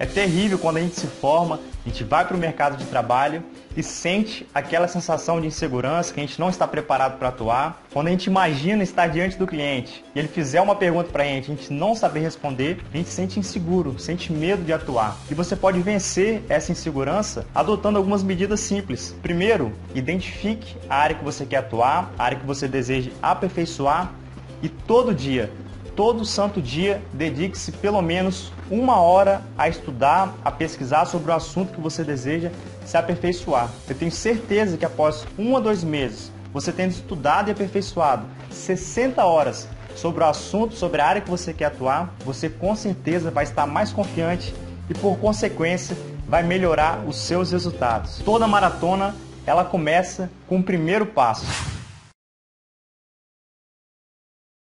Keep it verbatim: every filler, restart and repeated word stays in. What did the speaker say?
É terrível quando a gente se forma, a gente vai para o mercado de trabalho e sente aquela sensação de insegurança, que a gente não está preparado para atuar. Quando a gente imagina estar diante do cliente e ele fizer uma pergunta para a gente, a gente não saber responder, a gente se sente inseguro, sente medo de atuar. E você pode vencer essa insegurança adotando algumas medidas simples. Primeiro, identifique a área que você quer atuar, a área que você deseja aperfeiçoar e todo dia, todo santo dia, dedique-se pelo menos uma hora a estudar, a pesquisar sobre o assunto que você deseja se aperfeiçoar. Eu tenho certeza que após um a dois meses, você tendo estudado e aperfeiçoado sessenta horas sobre o assunto, sobre a área que você quer atuar, você com certeza vai estar mais confiante e, por consequência, vai melhorar os seus resultados. Toda maratona, ela começa com o primeiro passo.